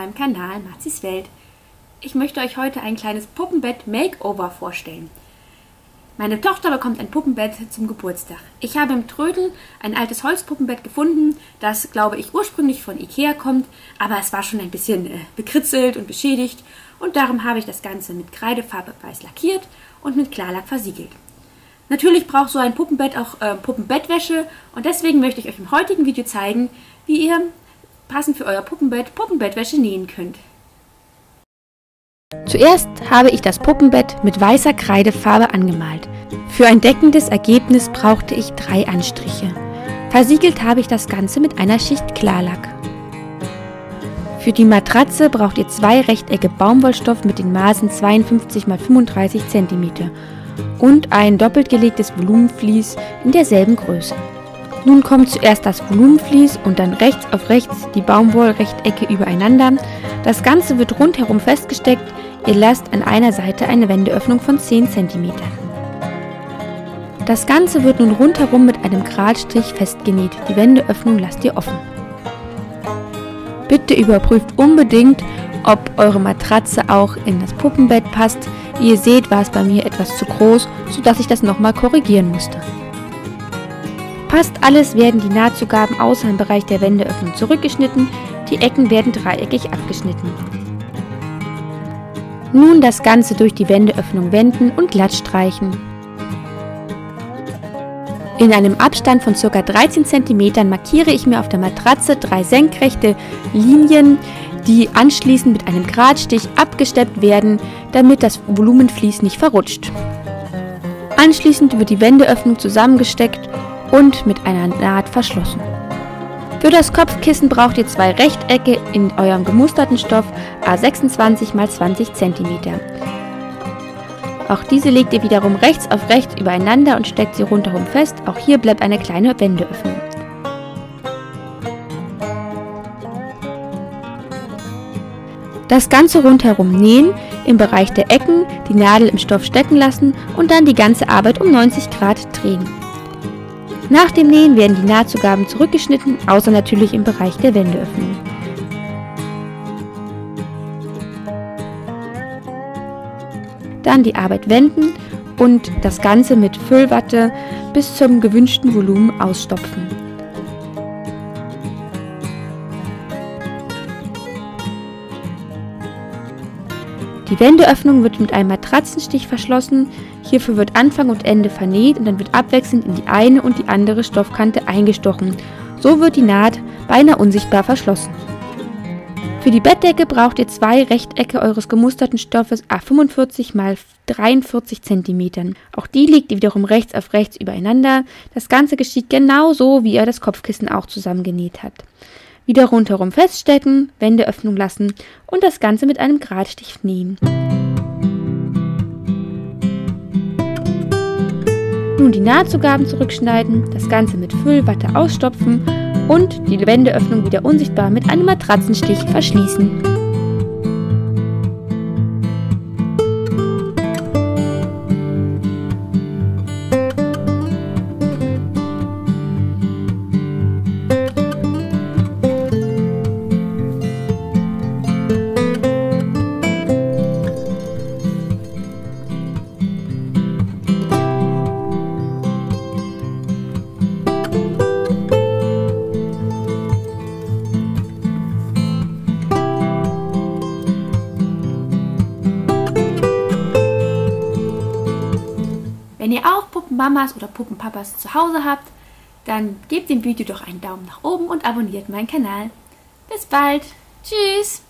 meinem Kanal Mazis Welt. Ich möchte euch heute ein kleines Puppenbett-Makeover vorstellen. Meine Tochter bekommt ein Puppenbett zum Geburtstag. Ich habe im Trödel ein altes Holzpuppenbett gefunden, das, glaube ich, ursprünglich von Ikea kommt, aber es war schon ein bisschen bekritzelt und beschädigt und darum habe ich das Ganze mit Kreidefarbe weiß lackiert und mit Klarlack versiegelt. Natürlich braucht so ein Puppenbett auch Puppenbettwäsche und deswegen möchte ich euch im heutigen Video zeigen, wie ihr passend für euer Puppenbett Puppenbettwäsche nähen könnt. Zuerst habe ich das Puppenbett mit weißer Kreidefarbe angemalt. Für ein deckendes Ergebnis brauchte ich 3 Anstriche. Versiegelt habe ich das Ganze mit einer Schicht Klarlack. Für die Matratze braucht ihr 2 Rechtecke Baumwollstoff mit den Maßen 52 x 35 cm und ein doppelt gelegtes Volumenvlies in derselben Größe. Nun kommt zuerst das Volumenvlies und dann rechts auf rechts die Baumwollrechtecke übereinander. Das Ganze wird rundherum festgesteckt. Ihr lasst an einer Seite eine Wendeöffnung von 10 cm. Das Ganze wird nun rundherum mit einem Gradstrich festgenäht. Die Wendeöffnung lasst ihr offen. Bitte überprüft unbedingt, ob eure Matratze auch in das Puppenbett passt. Wie ihr seht, war es bei mir etwas zu groß, sodass ich das nochmal korrigieren musste. Passt alles, werden die Nahtzugaben außer im Bereich der Wendeöffnung zurückgeschnitten, die Ecken werden dreieckig abgeschnitten. Nun das Ganze durch die Wendeöffnung wenden und glatt streichen. In einem Abstand von ca. 13 cm markiere ich mir auf der Matratze 3 senkrechte Linien, die anschließend mit einem Gradstich abgesteppt werden, damit das Volumenvlies nicht verrutscht. Anschließend wird die Wendeöffnung zusammengesteckt und mit einer Naht verschlossen. Für das Kopfkissen braucht ihr 2 Rechtecke in eurem gemusterten Stoff A26 x 20 cm. Auch diese legt ihr wiederum rechts auf rechts übereinander und steckt sie rundherum fest. Auch hier bleibt eine kleine Wendeöffnung. Das Ganze rundherum nähen, im Bereich der Ecken die Nadel im Stoff stecken lassen und dann die ganze Arbeit um 90 Grad drehen. Nach dem Nähen werden die Nahtzugaben zurückgeschnitten, außer natürlich im Bereich der Wendeöffnung. Dann die Arbeit wenden und das Ganze mit Füllwatte bis zum gewünschten Volumen ausstopfen. Die Wendeöffnung wird mit einem Matratzenstich verschlossen. Hierfür wird Anfang und Ende vernäht und dann wird abwechselnd in die eine und die andere Stoffkante eingestochen. So wird die Naht beinahe unsichtbar verschlossen. Für die Bettdecke braucht ihr 2 Rechtecke eures gemusterten Stoffes A45 x 43 cm. Auch die legt ihr wiederum rechts auf rechts übereinander. Das Ganze geschieht genau so, wie ihr das Kopfkissen auch zusammengenäht habt. Wieder rundherum feststecken, Wendeöffnung lassen und das Ganze mit einem Gradstich nähen. Nun die Nahtzugaben zurückschneiden, das Ganze mit Füllwatte ausstopfen und die Wendeöffnung wieder unsichtbar mit einem Matratzenstich verschließen. Wenn ihr auch Puppenmamas oder Puppenpapas zu Hause habt, dann gebt dem Video doch einen Daumen nach oben und abonniert meinen Kanal. Bis bald. Tschüss.